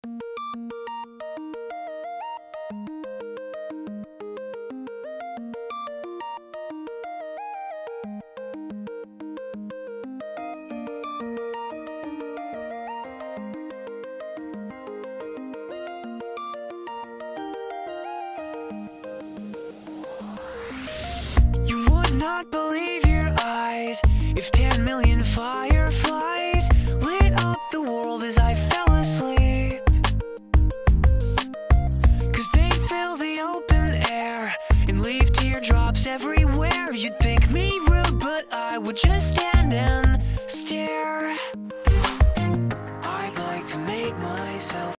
Not believe your eyes if 10 million fireflies lit up the world as I fell asleep. 'Cause they fill the open air and leave teardrops everywhere. You'd think me rude, but I would just stand